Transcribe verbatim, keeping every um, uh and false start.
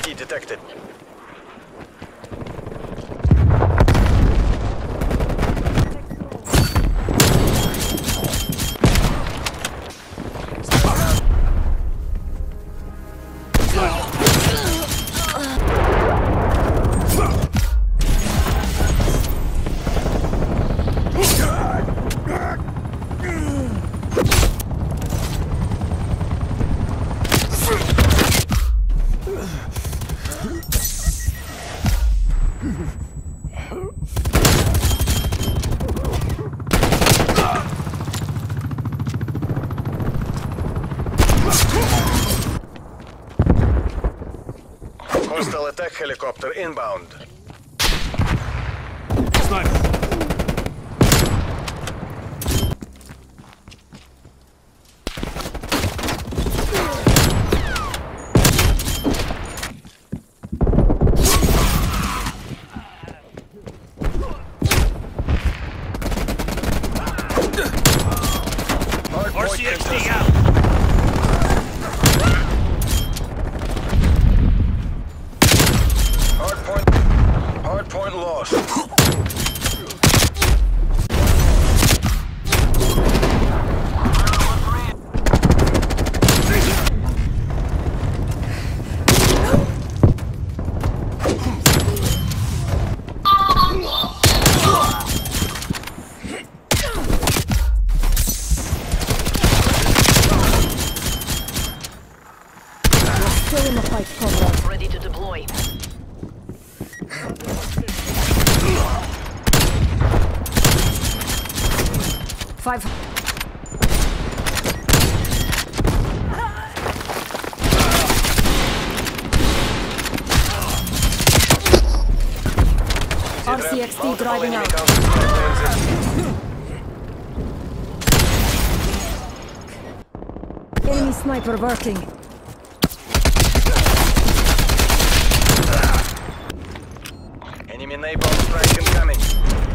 T detected. Hostile attack helicopter inbound. Sniper. R C X D out. Point lost. Still in the fight, comrade. Ready to deploy. Five. R C X D driving out. Enemy sniper working. Enemy napalm strike incoming.